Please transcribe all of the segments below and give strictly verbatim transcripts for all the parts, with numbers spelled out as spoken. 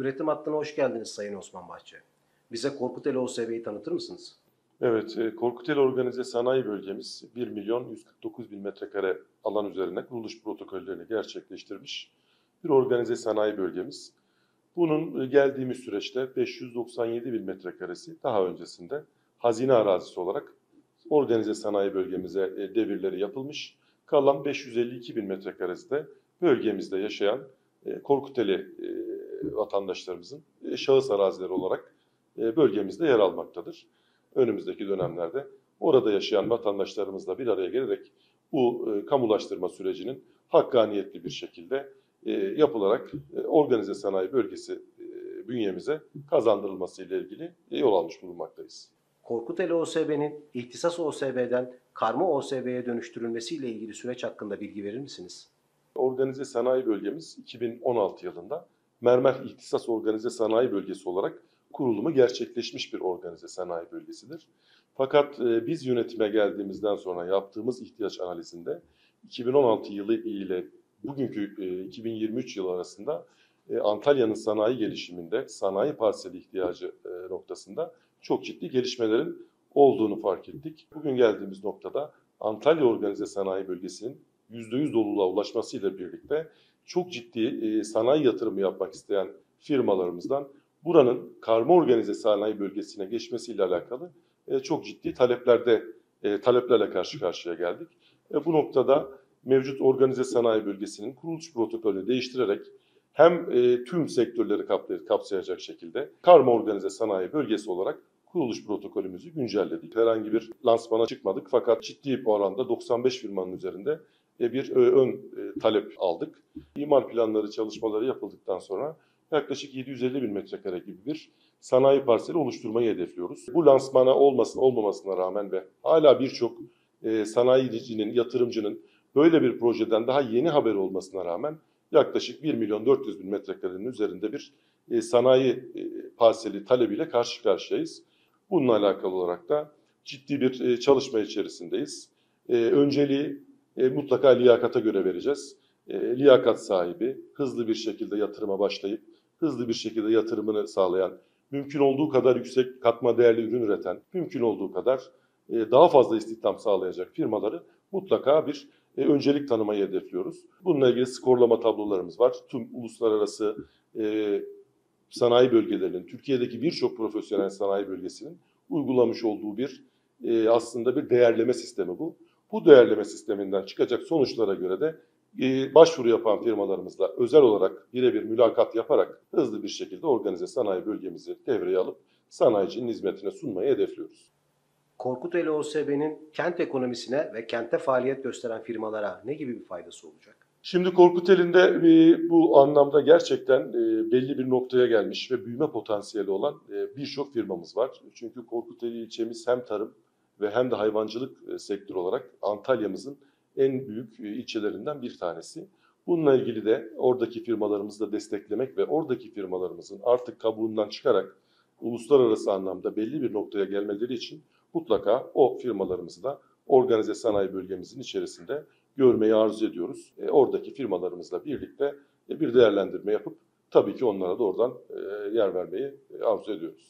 Üretim hattına hoş geldiniz Sayın Osman Bahçe. Bize Korkuteli O S B'yi tanıtır mısınız? Evet, e, Korkuteli Organize Sanayi Bölgemiz bir milyon yüz kırk dokuz bin metrekare alan üzerine kuruluş protokollerini gerçekleştirmiş bir organize sanayi bölgemiz. Bunun e, geldiğimiz süreçte beş yüz doksan yedi bin metrekaresi daha öncesinde hazine arazisi olarak organize sanayi bölgemize e, devirleri yapılmış. Kalan beş yüz elli iki bin metrekaresi de bölgemizde yaşayan e, Korkuteli e, vatandaşlarımızın e, şahıs arazileri olarak e, bölgemizde yer almaktadır. Önümüzdeki dönemlerde orada yaşayan vatandaşlarımızla bir araya gelerek bu e, kamulaştırma sürecinin hakkaniyetli bir şekilde e, yapılarak e, organize sanayi bölgesi e, bünyemize kazandırılması ile ilgili e, yol almış bulunmaktayız. Korkuteli O S B'nin ihtisas O S B'den karma O S B'ye dönüştürülmesiyle ilgili süreç hakkında bilgi verir misiniz? Organize sanayi bölgemiz iki bin on altı yılında Mermer İhtisas Organize Sanayi Bölgesi olarak kurulumu gerçekleşmiş bir organize sanayi bölgesidir. Fakat e, biz yönetime geldiğimizden sonra yaptığımız ihtiyaç analizinde iki bin on altı yılı ile bugünkü e, iki bin yirmi üç yılı arasında e, Antalya'nın sanayi gelişiminde sanayi parseli ihtiyacı e, noktasında çok ciddi gelişmelerin olduğunu fark ettik. Bugün geldiğimiz noktada Antalya Organize Sanayi Bölgesi'nin yüzde yüz doluluğa ulaşmasıyla birlikte çok ciddi e, sanayi yatırımı yapmak isteyen firmalarımızdan buranın karma organize sanayi bölgesine geçmesiyle alakalı e, çok ciddi taleplerde e, taleplerle karşı karşıya geldik. E, bu noktada mevcut organize sanayi bölgesinin kuruluş protokolünü değiştirerek hem e, tüm sektörleri kapsayacak şekilde karma organize sanayi bölgesi olarak kuruluş protokolümüzü güncelledik. Herhangi bir lansmana çıkmadık fakat ciddi bir oranda doksan beş firmanın üzerinde bir ön talep aldık. İmar planları çalışmaları yapıldıktan sonra yaklaşık yedi yüz elli bin metrekare gibi bir sanayi parseli oluşturmayı hedefliyoruz. Bu lansmana olmasın olmamasına rağmen ve hala birçok sanayicinin, yatırımcının böyle bir projeden daha yeni haber olmasına rağmen yaklaşık bir milyon dört yüz bin metrekarenin üzerinde bir sanayi parseli talebiyle karşı karşıyayız. Bununla alakalı olarak da ciddi bir çalışma içerisindeyiz. Önceliği E, mutlaka liyakata göre vereceğiz. E, liyakat sahibi, hızlı bir şekilde yatırıma başlayıp, hızlı bir şekilde yatırımını sağlayan, mümkün olduğu kadar yüksek katma değerli ürün üreten, mümkün olduğu kadar e, daha fazla istihdam sağlayacak firmaları mutlaka bir e, öncelik tanımayı hedefliyoruz. Bununla ilgili skorlama tablolarımız var. Tüm uluslararası e, sanayi bölgelerinin, Türkiye'deki birçok profesyonel sanayi bölgesinin uygulamış olduğu bir e, aslında bir değerleme sistemi bu. Bu değerleme sisteminden çıkacak sonuçlara göre de e, başvuru yapan firmalarımızla özel olarak birebir mülakat yaparak hızlı bir şekilde organize sanayi bölgemizi devreye alıp sanayicinin hizmetine sunmayı hedefliyoruz. Korkuteli O S B'nin kent ekonomisine ve kente faaliyet gösteren firmalara ne gibi bir faydası olacak? Şimdi Korkuteli'nde e, bu anlamda gerçekten e, belli bir noktaya gelmiş ve büyüme potansiyeli olan e, birçok firmamız var. Çünkü Korkuteli ilçemiz hem tarım ve hem de hayvancılık sektörü olarak Antalya'mızın en büyük ilçelerinden bir tanesi. Bununla ilgili de oradaki firmalarımızı da desteklemek ve oradaki firmalarımızın artık kabuğundan çıkarak uluslararası anlamda belli bir noktaya gelmeleri için mutlaka o firmalarımızı da organize sanayi bölgemizin içerisinde görmeyi arzu ediyoruz. E, oradaki firmalarımızla birlikte e, bir değerlendirme yapıp tabii ki onlara da oradan e, yer vermeyi e, arzu ediyoruz.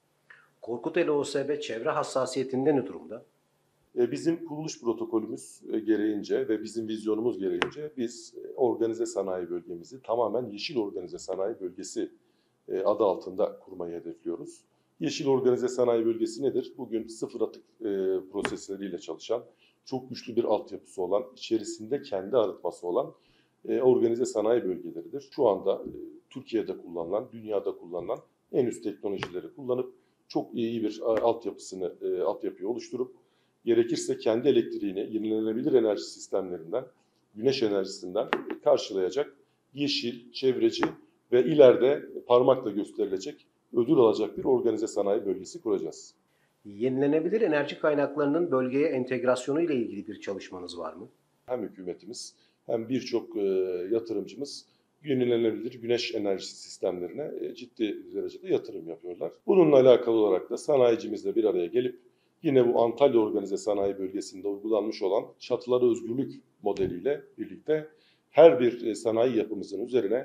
Korkuteli O S B çevre hassasiyetinde ne durumda? Bizim kuruluş protokolümüz gereğince ve bizim vizyonumuz gereğince biz organize sanayi bölgemizi tamamen yeşil organize sanayi bölgesi adı altında kurmayı hedefliyoruz. Yeşil organize sanayi bölgesi nedir? Bugün sıfır atık prosesleriyle çalışan, çok güçlü bir altyapısı olan, içerisinde kendi arıtması olan organize sanayi bölgeleridir. Şu anda Türkiye'de kullanılan, dünyada kullanılan en üst teknolojileri kullanıp çok iyi bir altyapısını, altyapıyı oluşturup gerekirse kendi elektriğini yenilenebilir enerji sistemlerinden, güneş enerjisinden karşılayacak yeşil, çevreci ve ileride parmakla gösterilecek ödül alacak bir organize sanayi bölgesi kuracağız. Yenilenebilir enerji kaynaklarının bölgeye entegrasyonu ile ilgili bir çalışmanız var mı? Hem hükümetimiz hem birçok yatırımcımız yenilenebilir güneş enerjisi sistemlerine ciddi derecede yatırım yapıyorlar. Bununla alakalı olarak da sanayicimizle bir araya gelip yine bu Antalya Organize Sanayi Bölgesi'nde uygulanmış olan çatılara özgürlük modeliyle birlikte her bir sanayi yapımızın üzerine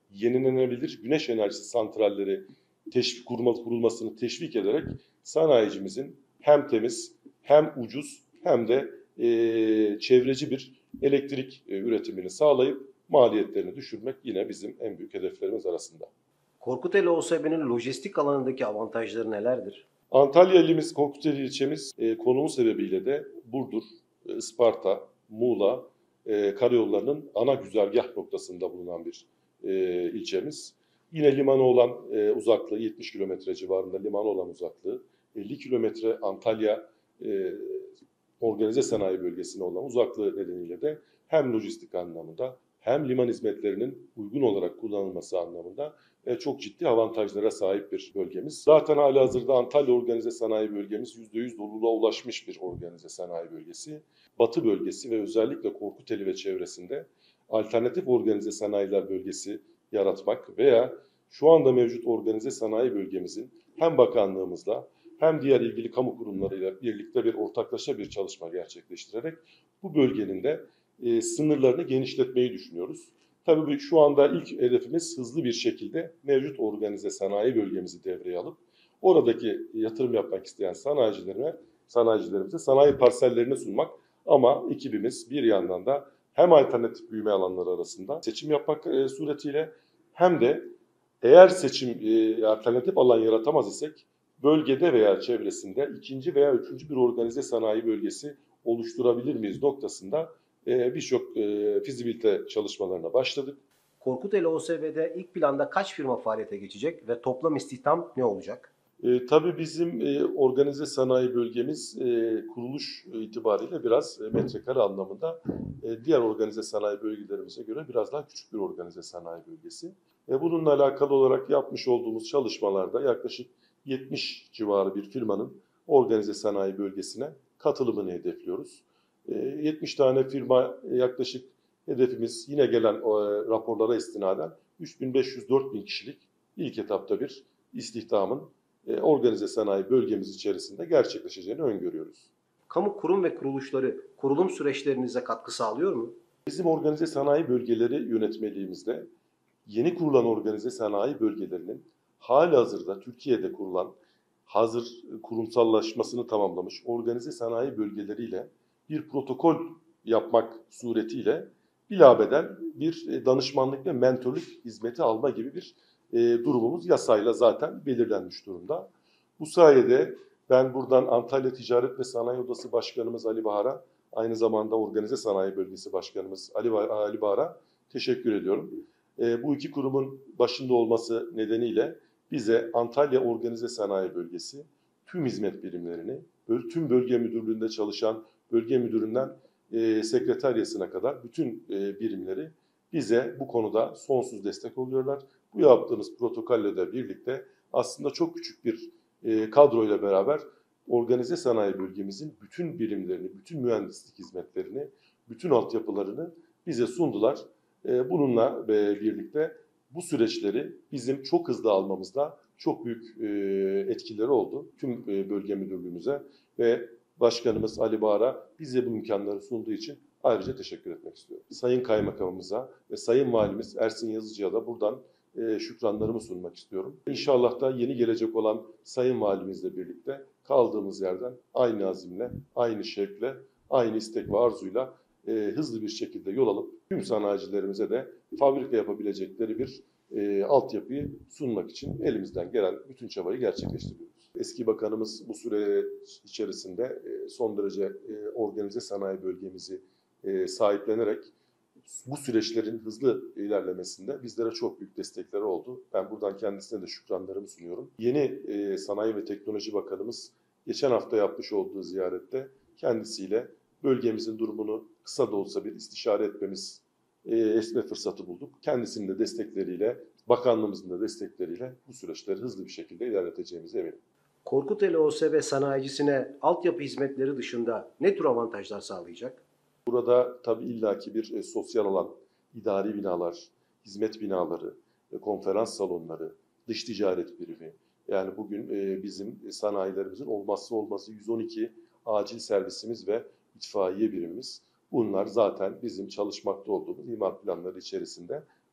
yenilenebilir güneş enerjisi santralleri teşvik kurma, kurulmasını teşvik ederek sanayicimizin hem temiz hem ucuz hem de e, çevreci bir elektrik e, üretimini sağlayıp maliyetlerini düşürmek yine bizim en büyük hedeflerimiz arasında. Korkuteli O S B'nin lojistik alanındaki avantajları nelerdir? Antalya ilimiz, Korkuteli ilçemiz e, konumu sebebiyle de Burdur, e, Isparta, Muğla e, karayollarının ana güzergah noktasında bulunan bir e, ilçemiz. Yine limanı olan e, uzaklığı yetmiş kilometre civarında limanı olan uzaklığı, elli kilometre Antalya e, organize sanayi bölgesine olan uzaklığı nedeniyle de hem lojistik anlamında hem liman hizmetlerinin uygun olarak kullanılması anlamında e, çok ciddi avantajlara sahip bir bölgemiz. Zaten halihazırda Antalya Organize Sanayi Bölgemiz yüzde yüz doluluğa ulaşmış bir organize sanayi bölgesi. Batı bölgesi ve özellikle Korkuteli ve çevresinde alternatif organize sanayiler bölgesi yaratmak veya şu anda mevcut organize sanayi bölgemizin hem bakanlığımızla hem diğer ilgili kamu kurumlarıyla birlikte bir ortaklaşa bir çalışma gerçekleştirerek bu bölgenin de e, sınırlarını genişletmeyi düşünüyoruz. Tabii şu anda ilk hedefimiz hızlı bir şekilde mevcut organize sanayi bölgemizi devreye alıp oradaki yatırım yapmak isteyen sanayicilerine, sanayicilerimize sanayi parsellerini sunmak. Ama ekibimiz bir yandan da hem alternatif büyüme alanları arasında seçim yapmak e, suretiyle hem de eğer seçim e, alternatif alan yaratamaz isek bölgede veya çevresinde ikinci veya üçüncü bir organize sanayi bölgesi oluşturabilir miyiz noktasında e, birçok e, fizibilite çalışmalarına başladık. Korkuteli O S B'de ilk planda kaç firma faaliyete geçecek ve toplam istihdam ne olacak? E, tabii bizim e, organize sanayi bölgemiz e, kuruluş itibariyle biraz e, metrekare anlamında e, diğer organize sanayi bölgelerimize göre biraz daha küçük bir organize sanayi bölgesi. E, bununla alakalı olarak yapmış olduğumuz çalışmalarda yaklaşık yetmiş civarı bir firmanın organize sanayi bölgesine katılımını hedefliyoruz. E, yetmiş tane firma yaklaşık hedefimiz yine gelen e, raporlara istinaden üç bin beş yüz dört bin kişilik ilk etapta bir istihdamın organize sanayi bölgemiz içerisinde gerçekleşeceğini öngörüyoruz. Kamu kurum ve kuruluşları kurulum süreçlerinize katkı sağlıyor mu? Bizim organize sanayi bölgeleri yönetmeliğimizde yeni kurulan organize sanayi bölgelerinin halihazırda Türkiye'de kurulan hazır kurumsallaşmasını tamamlamış organize sanayi bölgeleriyle bir protokol yapmak suretiyle bilabeden bir danışmanlık ve mentörlük hizmeti alma gibi bir e, durumumuz yasayla zaten belirlenmiş durumda. Bu sayede ben buradan Antalya Ticaret ve Sanayi Odası Başkanımız Ali Bahar'a, aynı zamanda Organize Sanayi Bölgesi Başkanımız Ali, Ali Bahar'a teşekkür ediyorum. E, bu iki kurumun başında olması nedeniyle bize Antalya Organize Sanayi Bölgesi tüm hizmet birimlerini, tüm bölge müdürlüğünde çalışan bölge müdüründen e, sekreteryasına kadar bütün e, birimleri bize bu konuda sonsuz destek oluyorlar. Bu yaptığımız protokolle de birlikte aslında çok küçük bir e, kadroyla beraber organize sanayi bölgemizin bütün birimlerini, bütün mühendislik hizmetlerini, bütün altyapılarını bize sundular. E, bununla e, birlikte bu süreçleri bizim çok hızlı almamızda çok büyük e, etkileri oldu tüm e, bölge müdürlüğümüze ve Başkanımız Ali Bahar'a bize bu imkanları sunduğu için ayrıca teşekkür etmek istiyorum. Sayın Kaymakamımıza ve Sayın Valimiz Ersin Yazıcı'ya da buradan e, şükranlarımı sunmak istiyorum. İnşallah da yeni gelecek olan Sayın Valimizle birlikte kaldığımız yerden aynı azimle, aynı şevkle, aynı istek ve arzuyla e, hızlı bir şekilde yol alıp tüm sanayicilerimize de fabrika yapabilecekleri bir e, altyapıyı sunmak için elimizden gelen bütün çabayı gerçekleştiriyoruz. Eski bakanımız bu süre içerisinde e, son derece e, organize sanayi bölgemizi e, sahiplenerek bu süreçlerin hızlı ilerlemesinde bizlere çok büyük destekleri oldu. Ben buradan kendisine de şükranlarımı sunuyorum. Yeni e, Sanayi ve Teknoloji Bakanımız geçen hafta yapmış olduğu ziyarette kendisiyle bölgemizin durumunu kısa da olsa bir istişare etmemiz, e, etme fırsatı bulduk. Kendisinin de destekleriyle, bakanlığımızın da destekleriyle bu süreçleri hızlı bir şekilde ilerleteceğimize eminim. Korkuteli O S B sanayicisine altyapı hizmetleri dışında ne tür avantajlar sağlayacak? Burada tabii illaki bir e, sosyal alan, idari binalar, hizmet binaları, e, konferans salonları, dış ticaret birimi. Yani bugün e, bizim sanayilerimizin olmazsa olmazı yüz on iki acil servisimiz ve itfaiye birimimiz. Bunlar zaten bizim çalışmakta olduğumuz imar planları içerisinde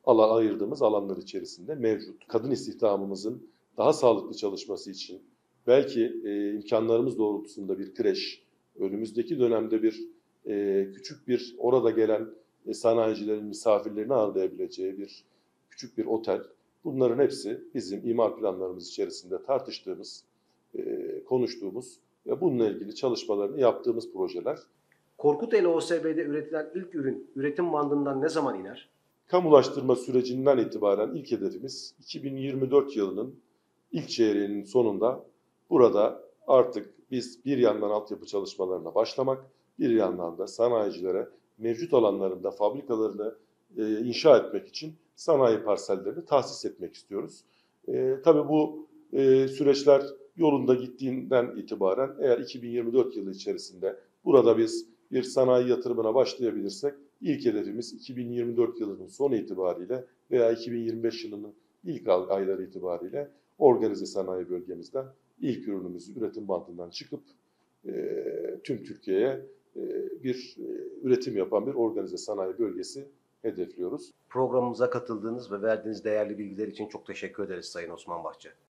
alan, ayırdığımız alanlar içerisinde mevcut. Kadın istihdamımızın daha sağlıklı çalışması için belki e, imkanlarımız doğrultusunda bir kreş, önümüzdeki dönemde bir e, küçük bir orada gelen e, sanayicilerin misafirlerini ağırlayabileceği bir küçük bir otel. Bunların hepsi bizim imar planlarımız içerisinde tartıştığımız, e, konuştuğumuz ve bununla ilgili çalışmalarını yaptığımız projeler. Korkuteli O S B'de üretilen ilk ürün üretim bandından ne zaman iner? Kamulaştırma sürecinden itibaren ilk hedefimiz iki bin yirmi dört yılının ilk çeyreğinin sonunda burada artık biz bir yandan altyapı çalışmalarına başlamak, bir yandan da sanayicilere mevcut alanlarında fabrikalarını e, inşa etmek için sanayi parsellerini tahsis etmek istiyoruz. E, tabii bu e, süreçler yolunda gittiğinden itibaren eğer iki bin yirmi dört yılı içerisinde burada biz bir sanayi yatırımına başlayabilirsek ilk hedefimiz iki bin yirmi dört yılının sonu itibariyle veya iki bin yirmi beş yılının ilk ayları itibariyle organize sanayi bölgemizden ilk ürünümüzü üretim bandından çıkıp e, tüm Türkiye'ye e, bir e, üretim yapan bir organize sanayi bölgesi hedefliyoruz. Programımıza katıldığınız ve verdiğiniz değerli bilgiler için çok teşekkür ederiz Sayın Osman Bahçe.